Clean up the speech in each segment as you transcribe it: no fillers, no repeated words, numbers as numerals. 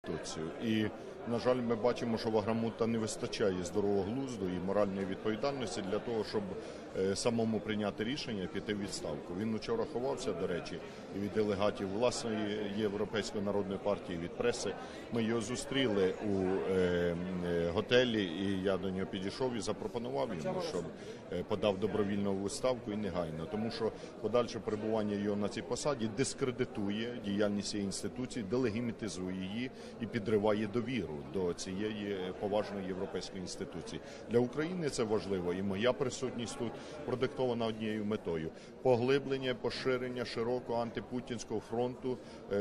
Конституцію. І, на жаль, ми бачимо, що в Аграмута не вистачає здорового глузду і моральної відповідальності для того, щоб самому прийняти рішення піти в відставку. Він вчора ховався, до речі, і від делегатів власної Європейської народної партії, від преси. Ми його зустріли у готелі, і я до нього підійшов і запропонував йому, щоб подав добровільну відставку і негайно. Тому що подальше перебування його на цій посаді дискредитує діяльність цієї інституції, делегімітизує її і підриває довіру до цієї поважної європейської інституції. Для України це важливо, і моя присутність тут продиктована однією метою – поглиблення, поширення широкого антипутінського фронту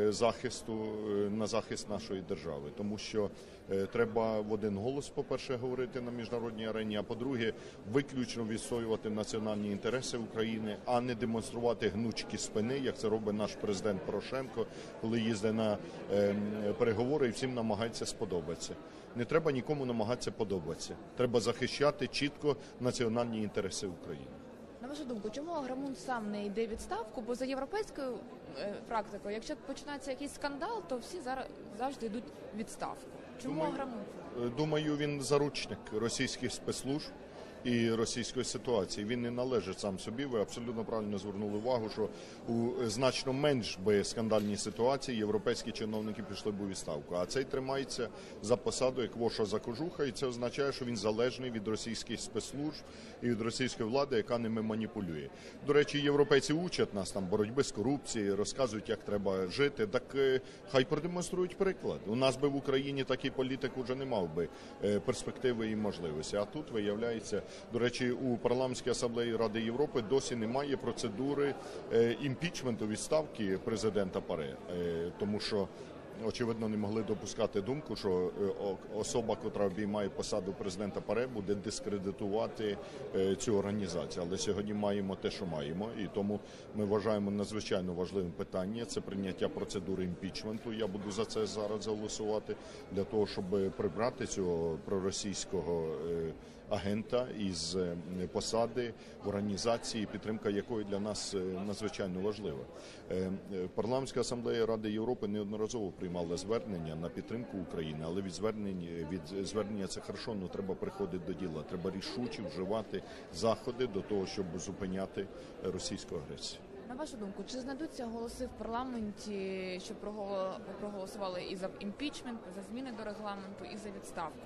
на захист нашої держави. Тому що треба в один голос, по-перше, говорити на міжнародній арені, а по-друге, виключно відстоювати національні інтереси України, а не демонструвати гнучкі спини, як це робить наш президент Порошенко, коли їздить на переговори і всім намагається сподобатися. Не треба нікому намагатися подобатися. Треба захищати чітко національні інтереси України. На вашу думку, чому Аграмунт сам не йде відставку? Бо за європейською практикою, якщо починається якийсь скандал, то всі завжди йдуть відставку. Чому Аграмунт? Думаю, він заручник російських спецслужб і російської ситуації. Він не належить сам собі. Ви абсолютно правильно звернули увагу, що у значно менш би скандальній ситуації європейські чиновники пішли б у відставку. А цей тримається за посаду як воша за кожуха, і це означає, що він залежний від російських спецслужб і від російської влади, яка ними маніпулює. До речі, європейці учать нас там боротьби з корупцією, розказують, як треба жити. Так хай продемонструють приклад. У нас би в Україні такий політик уже не мав би перспективи і можливості. А тут виявляється. До речі, у Парламентській асамблеї Ради Європи досі немає процедури імпічменту відставки президента ПАРЄ, тому що, очевидно, не могли допускати думку, що особа, котра обіймає посаду президента ПАРЄ, буде дискредитувати цю організацію. Але сьогодні маємо те, що маємо, і тому ми вважаємо надзвичайно важливим питання – це прийняття процедури імпічменту. Я буду за це зараз голосувати, для того, щоб прибрати цього проросійського агента із посади в організації, підтримка якої для нас надзвичайно важлива. Парламентська асамблея Ради Європи неодноразово приймала звернення на підтримку України, але від звернення це хорошо, але треба приходити до діла. Треба рішуче вживати заходи до того, щоб зупиняти російську агресію. На вашу думку, чи знайдуться голоси в парламенті, щоб проголосували і за імпічмент, і за зміни до регламенту, і за відставку?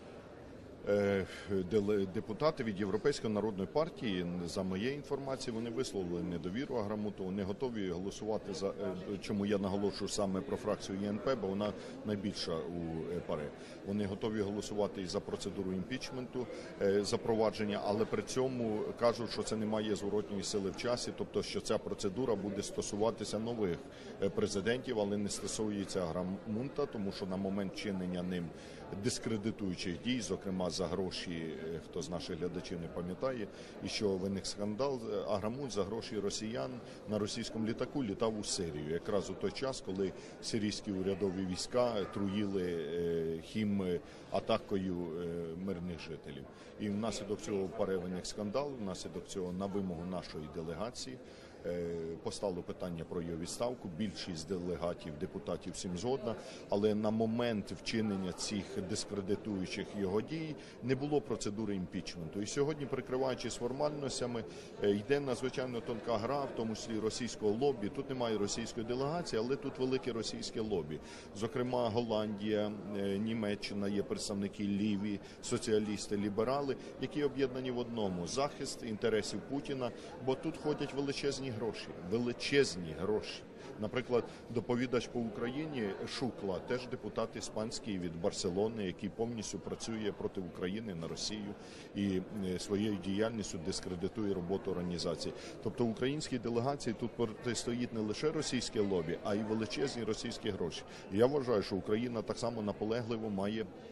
Депутати від Європейської народної партії, за моєю інформацією, вони висловили недовіру Аграмуту, вони готові голосувати за, чому я наголошую саме про фракцію ЄНП, бо вона найбільша у ПАРЄ. Вони готові голосувати і за процедуру імпічменту, запровадження, але при цьому кажуть, що це не має зворотньої сили в часі, тобто, що ця процедура буде стосуватися нових президентів, але не стосується Аграмунта, тому що на момент чинення ним дискредитуючих дій, зокрема за гроші, хто з наших глядачів не пам'ятає, і що виник скандал, Аграмунт за гроші росіян на російському літаку літав у Сирію, якраз у той час, коли сирійські урядові війська труїли хіматакою мирних жителів. І внаслідок цього ПАРЄ виник скандал, внаслідок цього на вимогу нашої делегації постало питання про його відставку. Більшість делегатів, депутатів всім згодна, але на момент вчинення цих дискредитуючих його дій не було процедури імпічменту. І сьогодні, прикриваючись формальностями, йде надзвичайно тонка гра, в тому числі російського лобі. Тут немає російської делегації, але тут велике російське лобі. Зокрема, Голландія, Німеччина, є представники ліві, соціалісти, ліберали, які об'єднані в одному – захист інтересів Путіна, бо тут ходять величезні гроші. Наприклад, доповідач по Україні Шукла, теж депутат іспанський від Барселони, який повністю працює проти України на Росію і своєю діяльністю дискредитує роботу організації. Тобто українській делегації тут протистоїть не лише російське лобі, а й величезні російські гроші. І я вважаю, що Україна так само наполегливо має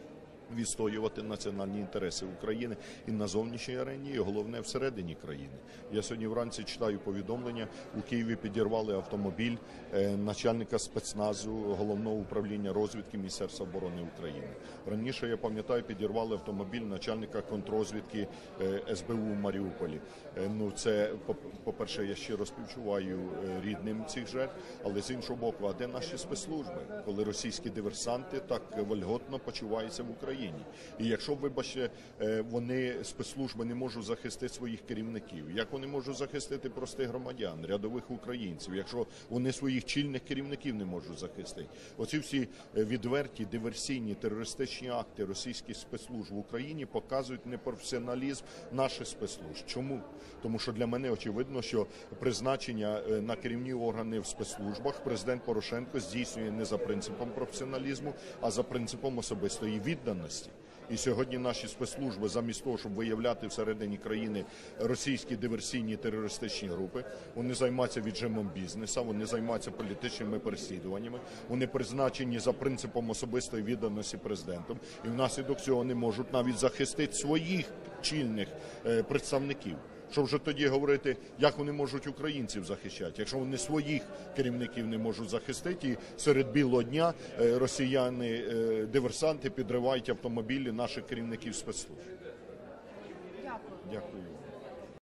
відстоювати національні інтереси України і на зовнішній арені, і головне всередині країни. Я сьогодні вранці читаю повідомлення, у Києві підірвали автомобіль начальника спецназу Головного управління розвідки Міністерства оборони України. Раніше, я пам'ятаю, підірвали автомобіль начальника контррозвідки СБУ у Маріуполі. Ну, це, по-перше, я щиро співчуваю рідним цих жертв, але з іншого боку, а де наші спецслужби, коли російські диверсанти так вольготно почуваються в Україні? І якщо, вибачте, вони, спецслужби, не можуть захистити своїх керівників, як вони можуть захистити простих громадян, рядових українців, якщо вони своїх чільних керівників не можуть захистити? Оці всі відверті, диверсійні, терористичні акти російських спецслужб в Україні показують непрофесіоналізм наших спецслужб. Чому? Тому що для мене очевидно, що призначення на керівні органи в спецслужбах президент Порошенко здійснює не за принципом професіоналізму, а за принципом особистої відданості. І сьогодні наші спецслужби, замість того, щоб виявляти всередині країни російські диверсійні терористичні групи, вони займаються віджимом бізнесу, вони займаються політичними переслідуваннями, вони призначені за принципом особистої відданості президентом, і внаслідок цього не можуть навіть захистити своїх чільних представників. Що вже тоді говорити, як вони можуть українців захищати, якщо вони своїх керівників не можуть захистити, і серед білого дня росіяни, диверсанти підривають автомобілі наших керівників спецслужб. Дякую. Дякую.